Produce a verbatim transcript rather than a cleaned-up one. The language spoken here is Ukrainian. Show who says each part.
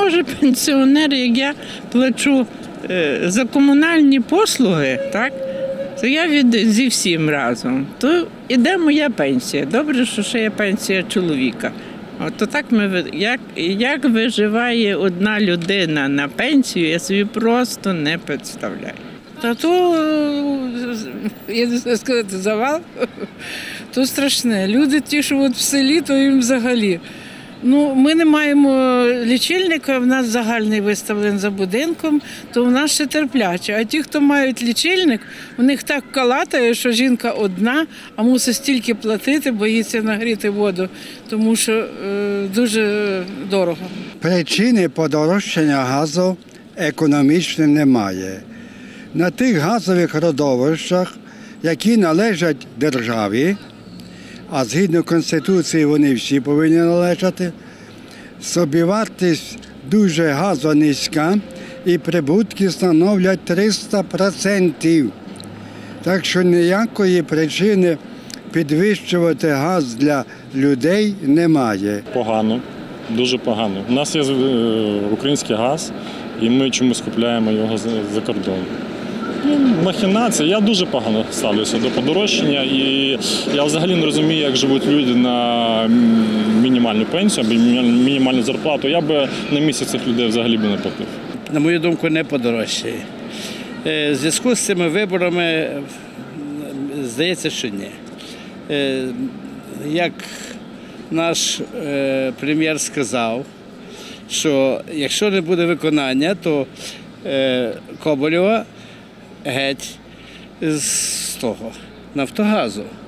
Speaker 1: теж пенсіонер, як я плачу е, за комунальні послуги, так? То я від, зі всім разом. То іде моя пенсія. Добре, що ще є пенсія чоловіка. От то так ми, як, як виживає одна людина на пенсію, я собі просто не представляю. Та то, я не знаю сказати, завал, то страшне. Люди ті, що от в селі, то їм взагалі. Ну, ми не маємо лічильника, в нас загальний виставлений за будинком, то в нас ще терпляче. А ті, хто мають лічильник, у них так калатає, що жінка одна, а мусить стільки платити, боїться нагріти воду, тому що е, дуже дорого.
Speaker 2: Причини подорожчання газу економічно немає. На тих газових родовищах, які належать державі, а згідно Конституції вони всі повинні належати, собівартість дуже газу низька і прибутки становлять триста відсотків. Так що ніякої причини підвищувати газ для людей немає.
Speaker 3: Погано, дуже погано. У нас є український газ, і ми чомусь купляємо його за кордон. Махінація. Я дуже погано ставлюся до подорожчання, і я взагалі не розумію, як живуть люди на мінімальну пенсію або мінімальну зарплату. Я би на місяць цих людей взагалі б не платив.
Speaker 4: На мою думку, не подорожчає. В зв'язку з цими виборами, здається, що ні. Як наш прем'єр сказав, що якщо не буде виконання, то Коболєва геть з того, Нафтогазу.